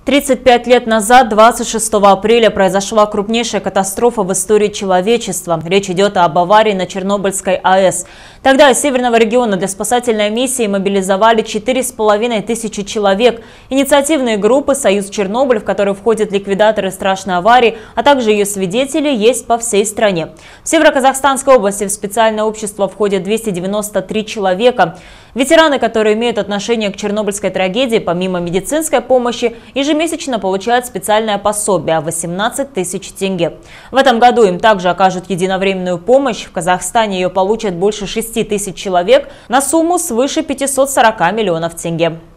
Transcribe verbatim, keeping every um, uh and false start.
тридцать пять лет назад, двадцать шестого апреля, произошла крупнейшая катастрофа в истории человечества. Речь идет об аварии на Чернобыльской АЭС. Тогда из Северного региона для спасательной миссии мобилизовали четыре с половиной тысячи человек. Инициативные группы «Союз Чернобыль», в которые входят ликвидаторы страшной аварии, а также ее свидетели, есть по всей стране. В Северо-Казахстанской области в специальное общество входят двести девяносто три человека. Ветераны, которые имеют отношение к чернобыльской трагедии, помимо медицинской помощи, ежемесячно получают специальное пособие – восемнадцать тысяч тенге. В этом году им также окажут единовременную помощь. В Казахстане ее получат больше шести тысяч человек на сумму свыше пятисот сорока миллионов тенге.